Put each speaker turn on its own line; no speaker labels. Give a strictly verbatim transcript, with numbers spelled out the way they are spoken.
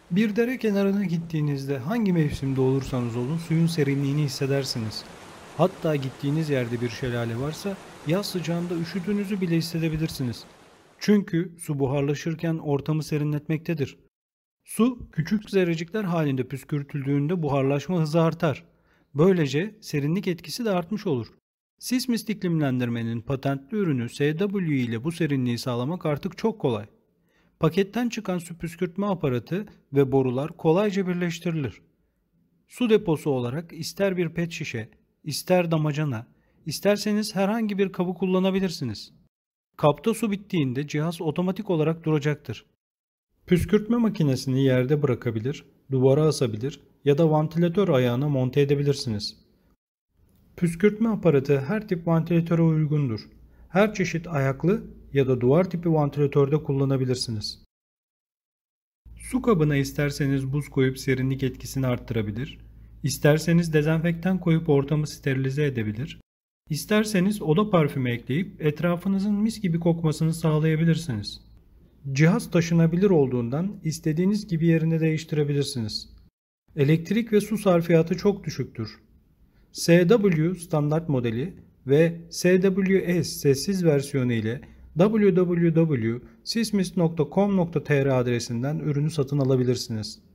Bir dere kenarına gittiğinizde hangi mevsimde olursanız olun suyun serinliğini hissedersiniz. Hatta gittiğiniz yerde bir şelale varsa yaz sıcağında üşüdüğünüzü bile hissedebilirsiniz. Çünkü su buharlaşırken ortamı serinletmektedir. Su küçük zerrecikler halinde püskürtüldüğünde buharlaşma hızı artar. Böylece serinlik etkisi de artmış olur. Sismist iklimlendirmenin patentli ürünü S W ile bu serinliği sağlamak artık çok kolay. Paketten çıkan su püskürtme aparatı ve borular kolayca birleştirilir. Su deposu olarak ister bir pet şişe, ister damacana, isterseniz herhangi bir kabı kullanabilirsiniz. Kapta su bittiğinde cihaz otomatik olarak duracaktır. Püskürtme makinesini yerde bırakabilir, duvara asabilir ya da vantilatör ayağına monte edebilirsiniz. Püskürtme aparatı her tip vantilatöre uygundur. Her çeşit ayaklı ya da duvar tipi vantilatörde kullanabilirsiniz. Su kabına isterseniz buz koyup serinlik etkisini arttırabilir, isterseniz dezenfektan koyup ortamı sterilize edebilir, isterseniz oda parfümü ekleyip etrafınızın mis gibi kokmasını sağlayabilirsiniz. Cihaz taşınabilir olduğundan istediğiniz gibi yerini değiştirebilirsiniz. Elektrik ve su sarfiyatı çok düşüktür. S W standart modeli ve S W S sessiz versiyonu ile w w w nokta sismist nokta com nokta t r adresinden ürünü satın alabilirsiniz.